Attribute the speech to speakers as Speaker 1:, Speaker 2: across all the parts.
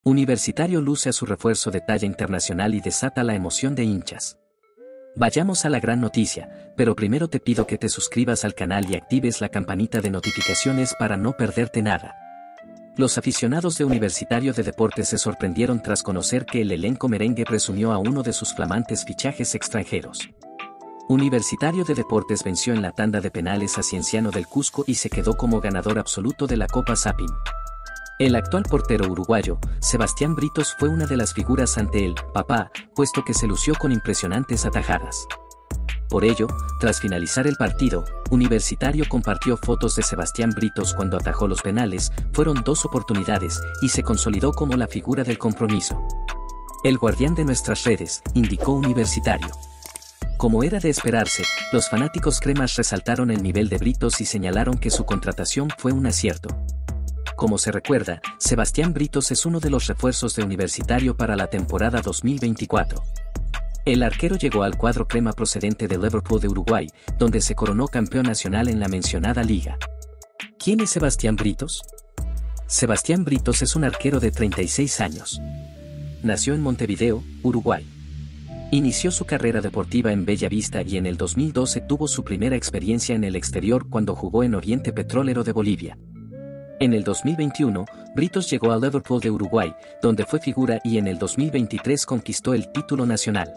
Speaker 1: Universitario luce a su refuerzo de talla internacional y desata la emoción de hinchas. Vayamos a la gran noticia, pero primero te pido que te suscribas al canal y actives la campanita de notificaciones para no perderte nada. Los aficionados de Universitario de Deportes se sorprendieron tras conocer que el elenco merengue presumió a uno de sus flamantes fichajes extranjeros. Universitario de Deportes venció en la tanda de penales a Cienciano del Cusco y se quedó como ganador absoluto de la Copa Sapin. El actual portero uruguayo, Sebastián Britos, fue una de las figuras ante el papá, puesto que se lució con impresionantes atajadas. Por ello, tras finalizar el partido, Universitario compartió fotos de Sebastián Britos cuando atajó los penales. Fueron 2 oportunidades, y se consolidó como la figura del compromiso. El guardián de nuestras redes, indicó Universitario. Como era de esperarse, los fanáticos cremas resaltaron el nivel de Britos y señalaron que su contratación fue un acierto. Como se recuerda, Sebastián Britos es uno de los refuerzos de Universitario para la temporada 2024. El arquero llegó al cuadro crema procedente de Liverpool de Uruguay, donde se coronó campeón nacional en la mencionada liga. ¿Quién es Sebastián Britos? Sebastián Britos es un arquero de 36 años. Nació en Montevideo, Uruguay. Inició su carrera deportiva en Bella Vista y en el 2012 tuvo su primera experiencia en el exterior cuando jugó en Oriente Petrolero de Bolivia. En el 2021, Britos llegó a Liverpool de Uruguay, donde fue figura, y en el 2023 conquistó el título nacional.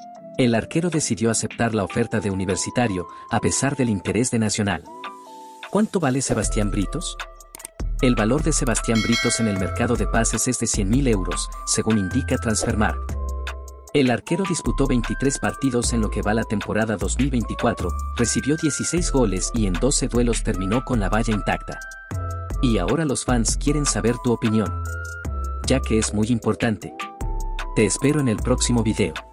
Speaker 1: El arquero decidió aceptar la oferta de Universitario, a pesar del interés de Nacional. ¿Cuánto vale Sebastián Britos? El valor de Sebastián Britos en el mercado de pases es de 100.000 euros, según indica Transfermarkt. El arquero disputó 23 partidos en lo que va la temporada 2024, recibió 16 goles y en 12 duelos terminó con la valla intacta. Y ahora los fans quieren saber tu opinión, ya que es muy importante. Te espero en el próximo video.